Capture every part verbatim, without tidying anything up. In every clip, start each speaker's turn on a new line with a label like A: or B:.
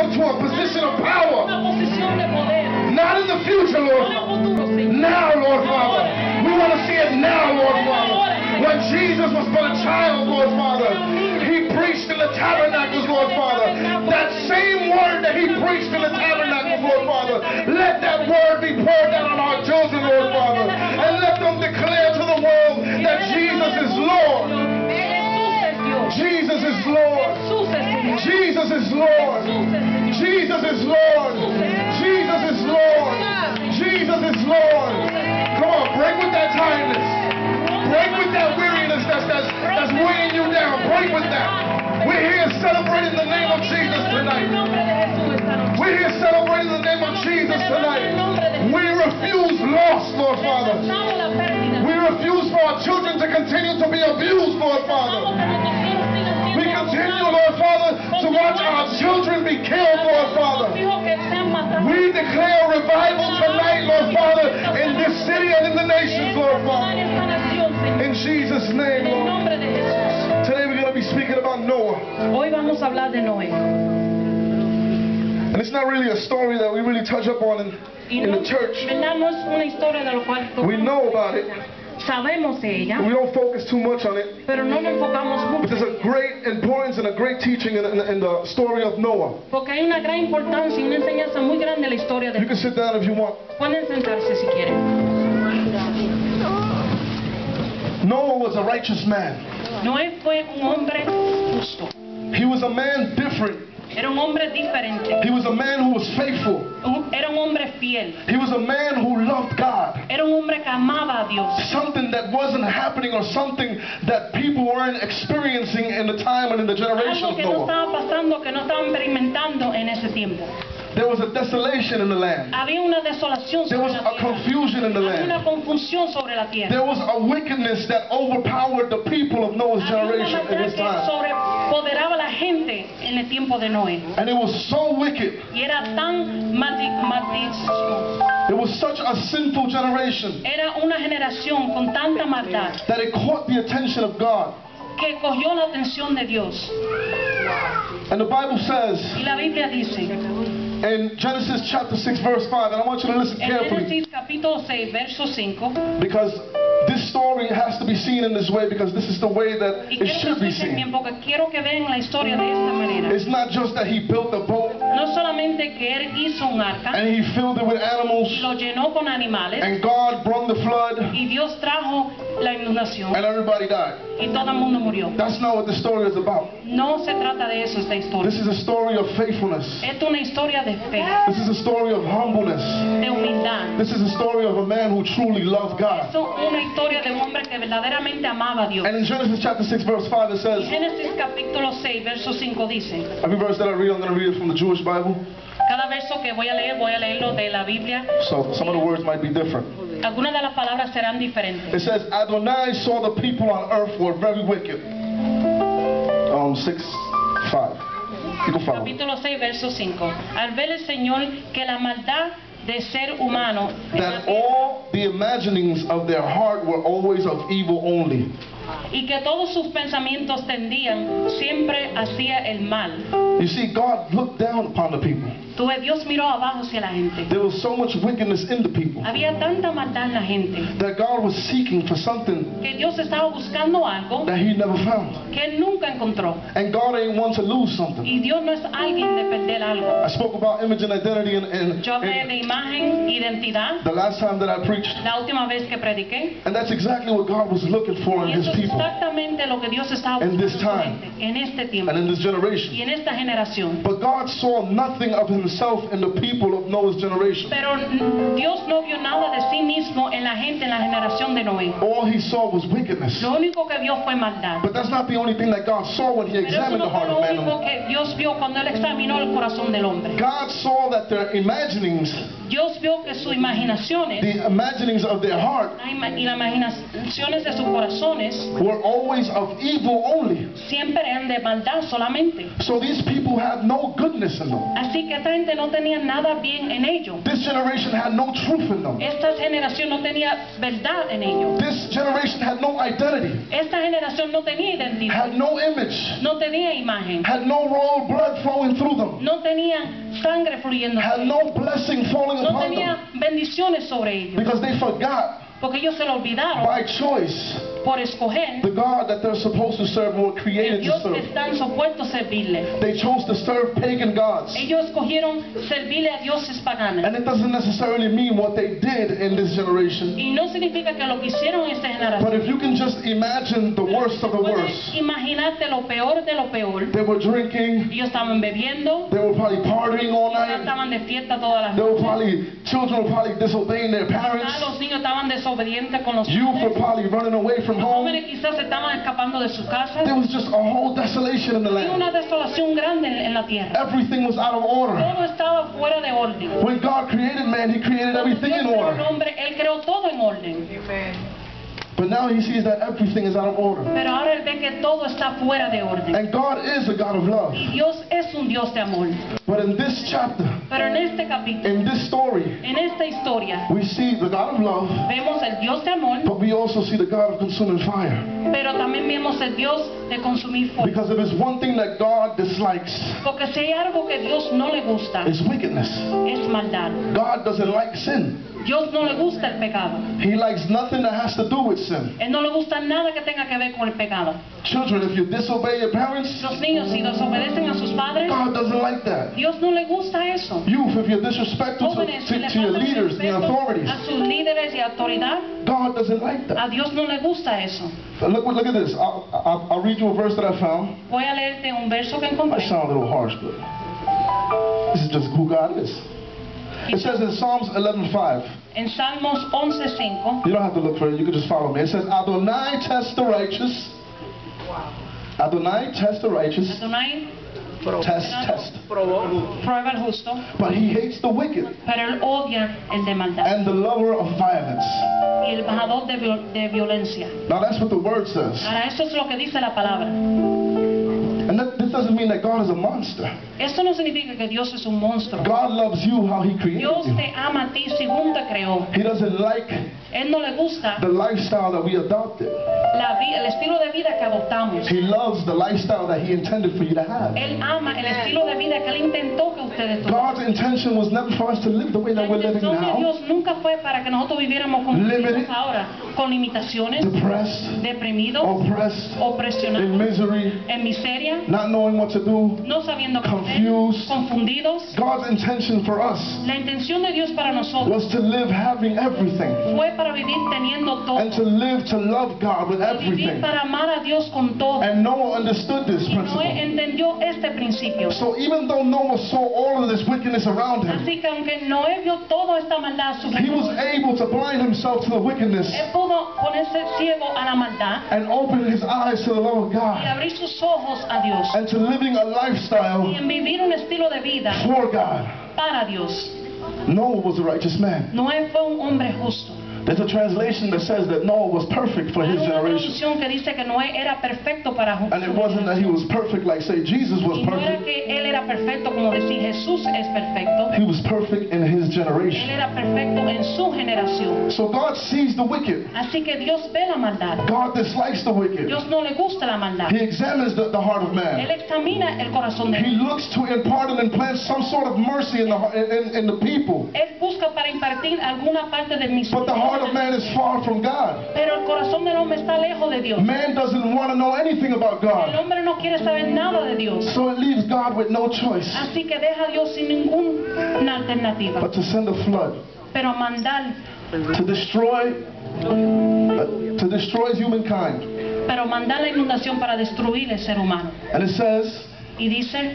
A: them to a position of power.
B: una posición de poder.
A: Not in the future, Lord.
B: No en el futuro, Señor.
A: Now, Lord Father. We want to see it now, Lord Father. When Jesus was but a child, Lord Father, he preached in the tabernacles, Lord Father. That same word that he preached in the tabernacles, Lord Father, let that word be poured down on our children, Lord Father. And let them declare to the world that Jesus is Lord. Jesus is Lord. Jesus is Lord. Jesus is Lord. Jesus is Lord. Jesus is Lord. Come on, break with that tiredness. Break with that weariness that's, that's, that's weighing you down. Break with that. We're here celebrating the name of Jesus tonight. We're here celebrating the name of Jesus tonight. We refuse loss, Lord Father. We refuse for our children to continue to be abused, Lord Father. We continue, Lord Father, to watch our children be killed, Lord Father. We declare revival tonight, Lord Father, in this city and in the nations, Lord Father. In Jesus' name, Lord. Today we're going to be speaking about Noah.
B: Hoy vamos a hablar de Noé.
A: And it's not really a story that we really touch up on in, in the church.
B: ¿Verdad? No es una historia de lo cual
A: We know about it.
B: sabemos de ella,
A: We don't focus too much on it.
B: pero no nos enfocamos
A: But
B: mucho.
A: there's a great importance and a great teaching in, in, in the story of Noah.
B: Porque hay una gran importancia y una enseñanza muy grande en la historia de
A: You can sit down if you want.
B: Pueden sentarse si quieren.
A: Noah was a righteous man.
B: Noé fue un hombre justo.
A: He was a man different.
B: Era un hombre diferente.
A: He was a man who was faithful.
B: Un- Era un hombre fiel.
A: He was a man who loved God.
B: Era un hombre que amaba a Dios.
A: Something that wasn't happening or something that people weren't experiencing in the time and in the generation
B: Algo
A: of
B: que no
A: Noah.
B: estaba pasando, que no estaban experimentando en ese tiempo.
A: There was a desolation in the land.
B: Había una desolación
A: There was
B: sobre la
A: a
B: tierra.
A: confusion in the
B: Había una
A: land.
B: confusión sobre la tierra.
A: There was a wickedness that overpowered the people of Noah's
B: Había una
A: generation in
B: maldad
A: his
B: que
A: time.
B: sobrepoderaba a la gente en el tiempo de Noé.
A: And it was so wicked.
B: Y era tan maldi maldición.
A: It was such a sinful generation
B: Era una generación con tanta maldad
A: that it caught the attention of God.
B: que cogió la atención de Dios.
A: And the Bible says
B: Y la Biblia dice,
A: in Genesis chapter six verse five, and I want you to listen
B: en
A: carefully
B: Génesis capítulo seis, verso cinco,
A: because this story has to be seen in this way, because this is the way that
B: y
A: it
B: quiero que
A: should be
B: escuchen bien
A: seen.
B: porque quiero que vean la historia de esta manera.
A: It's not just that he built a boat
B: No solamente que él hizo un arca
A: and he filled it with
B: y
A: animals
B: lo llenó con animales
A: and God brought the flood
B: y Dios trajo la inundación
A: and everybody died.
B: y todo el mundo murió.
A: That's not what the story is about.
B: No se trata de eso esta historia.
A: This is a story of faithfulness.
B: Esta es una historia de fe,
A: This is a story of humbleness.
B: de humildad.
A: This is a story of a man who truly loved God.
B: Es una historia de un hombre que verdaderamente amaba a Dios.
A: And in Genesis chapter six verse five it
B: Y
A: says,
B: Génesis capítulo seis, verso cinco dice,
A: every verse that I read, I'm going to read it from the Jewish Bible.
B: cada verso que voy a leer, voy a leerlo de la Biblia.
A: So some of the words might be different.
B: Algunas de las palabras serán diferentes.
A: It says, Adonai saw the people on earth were very wicked. Um, six, five. You can follow.
B: Capítulo seis, verso cinco. Al ver el Señor que la maldad de ser humano en la
A: That
B: tierra,
A: all the imaginings of their heart were always of evil only.
B: y que todos sus pensamientos tendían siempre hacia el mal.
A: You see, God looked down upon the people.
B: Tú ves, Dios miró abajo hacia la gente.
A: There was so much wickedness in the people
B: Había tanta maldad en la gente
A: that God was seeking for something
B: que Dios estaba buscando algo
A: that he never found.
B: que él nunca encontró.
A: And God ain't one to lose something.
B: Y Dios no es alguien de perder algo.
A: I spoke about image and identity and, and,
B: Yo hablé
A: and
B: de imagen, identidad,
A: the last time that I preached.
B: la última vez que prediqué.
A: And that's exactly what God was looking for in
B: Y
A: his
B: eso es
A: people
B: exactamente lo que Dios estaba
A: In
B: buscando
A: this
B: en su
A: time.
B: gente, en este tiempo
A: and in this
B: y
A: generation.
B: en esta generación.
A: But God saw nothing of himself in the people of Noah's generation.
B: Pero mm, Dios no vio nada de sí mismo en la gente, en la generación de Noé.
A: All he saw was wickedness.
B: Lo único que vio fue maldad.
A: But that's not the only thing that God saw when he
B: Pero eso
A: examined
B: no
A: the
B: fue
A: heart
B: lo
A: of man.
B: único que Dios vio cuando él examinó el corazón del hombre.
A: God saw that their imaginings,
B: Dios vio que sus imaginaciones
A: the imaginings of their heart,
B: la ima- y las imaginaciones de sus corazones
A: were always of evil only.
B: siempre eran de maldad solamente.
A: So these people had no goodness in them.
B: Así que esta gente no tenía nada bien en ellos.
A: This generation had no truth in them.
B: Esta generación no tenía verdad en ellos.
A: This generation had no identity,
B: Esta generación no tenía identidad,
A: had no image,
B: no tenía imagen,
A: had no royal blood flowing through them.
B: no no tenían sangre fluyendo
A: had
B: sobre
A: no
B: ellos,
A: blessing falling
B: no
A: upon them,
B: tenían bendiciones sobre ellos,
A: because they forgot
B: porque ellos se lo olvidaron
A: by choice
B: por escoger
A: the God that they're supposed to serve or
B: el
A: created to
B: Dios que
A: serve.
B: están supuestos a servirle.
A: They chose to serve pagan gods.
B: Ellos escogieron servirle a dioses paganos.
A: And it doesn't necessarily mean what they did in this generation.
B: Y no significa que lo que hicieron en esta
A: But
B: generación.
A: if you can just imagine the worst of the
B: Puedes
A: worst.
B: imaginarte lo peor de lo peor.
A: They were drinking,
B: Ellos estaban bebiendo,
A: they were probably partying all
B: ellos
A: night.
B: estaban de fiesta todas las
A: They were
B: noches.
A: probably, children were probably disobeying their parents.
B: Ah, los niños estaban desobedientes con los
A: Youth were
B: padres.
A: probably running away from
B: Los
A: home.
B: jóvenes quizás se estaban escapando de sus casas.
A: There was just a whole desolation in the
B: Había una
A: land.
B: desolación grande en, en la tierra.
A: Everything was out of order.
B: Todo estaba fuera de orden.
A: When God created man, He created everything in
B: Dios creó al
A: order.
B: hombre, Él creó todo en orden.
A: But now He sees that everything is out of order.
B: Pero ahora Él ve que todo está fuera de orden.
A: And God is a God of love.
B: Y Dios es un Dios de amor.
A: But in this chapter,
B: Pero en este capítulo,
A: in this story,
B: en esta historia,
A: we see the God of love,
B: vemos el Dios de amor,
A: but we also see the God of consuming fire.
B: pero también vemos el Dios de consumir fuego.
A: Because if there's one thing that God dislikes,
B: Porque si hay algo que Dios no le gusta,
A: it's wickedness.
B: es maldad.
A: God doesn't like sin.
B: Dios no le gusta el pecado.
A: He likes nothing that has to do with sin.
B: Él no le gusta nada que tenga que ver con el pecado.
A: Children, if you disobey your parents,
B: Los niños, si desobedecen a sus padres,
A: God doesn't like that.
B: Dios no le gusta eso.
A: Youth, if you're disrespectful to,
B: Jóvenes, si
A: to,
B: le
A: to your
B: faltan
A: leaders, the
B: respeto
A: authorities,
B: a sus líderes y autoridad,
A: God doesn't like
B: a
A: that.
B: Dios no le gusta eso.
A: Look, look at this. I'll, I'll, I'll read you a verse that I found.
B: Voy a leerte un verso que
A: I
B: encontré.
A: sound a little harsh, but this is just who God is. It says in Psalms eleven five.
B: En Salmos once cinco,
A: You don't have to look for it. You can just follow me. It says, Adonai tests the righteous. Adonai tests the righteous.
B: Adonai
A: Test, test.
B: prueba al justo,
A: But He hates the wicked
B: pero él odia el de maldad
A: and the lover of violence.
B: y el bajador de, viol- de violencia.
A: Now that's what the word says.
B: Ahora, eso es lo que dice la palabra.
A: And that, this doesn't mean that God is a monster.
B: Esto no significa que Dios es un monstruo.
A: God loves you how He created
B: Dios
A: you.
B: te ama a ti según te creó.
A: He doesn't like
B: Él no le gusta
A: the lifestyle that we adopted.
B: la vi- el estilo de vida que adoptamos.
A: He loves the lifestyle that He intended for you to have.
B: Él ama el estilo de vida que Él intentó que ustedes tuvieran.
A: God's intention was never for us to live the way
B: La
A: that we're living
B: intención de
A: now.
B: Dios nunca fue para que nosotros viviéramos como
A: Limited.
B: vivimos ahora, con limitaciones,
A: Depressed,
B: deprimidos,
A: oppressed, in
B: opresionados,
A: misery,
B: en miseria,
A: not knowing what to do.
B: no sabiendo qué
A: Confused.
B: hacer, confundidos.
A: God's intention for us
B: La intención de Dios para nosotros
A: was to live having everything
B: fue para vivir teniendo todo,
A: and to live to love God with
B: y vivir
A: everything.
B: para amar a Dios con todo.
A: And Noah understood this
B: Y Noé
A: principle.
B: entendió este principio.
A: So even though Noah saw all of this wickedness around him,
B: Así que aunque Noé vio toda esta maldad a su
A: he was
B: alrededor,
A: able to blind himself to the wickedness
B: él pudo ponerse ciego a la maldad
A: and open his eyes to the love of
B: y
A: God
B: abrir sus ojos a Dios
A: and to living a
B: y
A: lifestyle
B: en vivir un estilo de vida
A: for God.
B: para Dios.
A: Noah was a righteous man.
B: Noé fue un hombre justo.
A: There's a translation that says that Noah was perfect for
B: Hay
A: his
B: una
A: generation.
B: traducción que dice que Noé era perfecto para ju-
A: And it
B: su
A: wasn't that he
B: generación.
A: was perfect like, say, Jesus was
B: Y no era
A: perfect.
B: que él era perfecto como decir Jesús es perfecto.
A: He was perfect in his
B: Él
A: generation.
B: era perfecto en su generación.
A: So God sees the wicked.
B: Así que Dios ve la maldad.
A: God dislikes the wicked.
B: Dios no le gusta la maldad.
A: He examines the, the heart of
B: Él
A: man.
B: examina el corazón de
A: He
B: él.
A: looks to impart and implant some sort of mercy in the, in, in the people.
B: Él busca para impartir alguna parte de
A: But the heart of
B: misericordia.
A: man is far from God.
B: Pero el corazón del hombre está lejos de Dios.
A: Man doesn't want to know anything about
B: El
A: God.
B: hombre no quiere saber nada de Dios.
A: So it leaves God with no choice
B: Así que deja a Dios sin ninguna alternativa.
A: but to send a flood
B: Pero mandar,
A: to destroy uh, to destroy humankind.
B: pero mandar la inundación para destruir el ser humano.
A: And it says,
B: Y dice,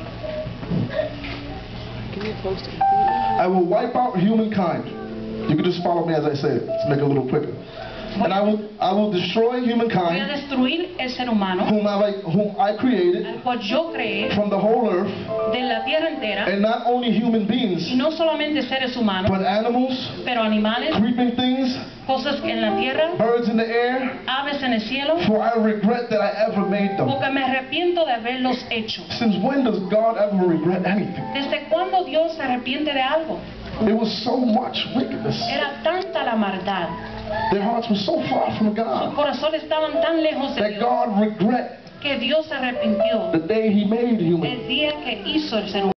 A: I will wipe out humankind. You can just follow me as I say it. Let's make it a little quicker. And I will I will destroy
B: voy a
A: humankind
B: destruir el ser humano,
A: whom I whom I created
B: al cual yo creé
A: from the whole earth,
B: de la tierra entera,
A: and not only human beings,
B: y no solamente seres humanos,
A: but animals,
B: pero animales,
A: creeping things,
B: cosas en la tierra,
A: birds in the air,
B: aves en el cielo,
A: for I regret that I ever made them.
B: porque me arrepiento de haberlos hecho.
A: Since when does God ever regret anything?
B: ¿Desde cuándo Dios se arrepiente de algo?
A: There was so much wickedness.
B: Era tanta la maldad,
A: Their hearts were so far from
B: sus
A: God
B: corazones estaban tan lejos de
A: that
B: Dios,
A: God regret
B: que Dios se arrepintió
A: the day He made human.
B: el día que hizo el ser humano.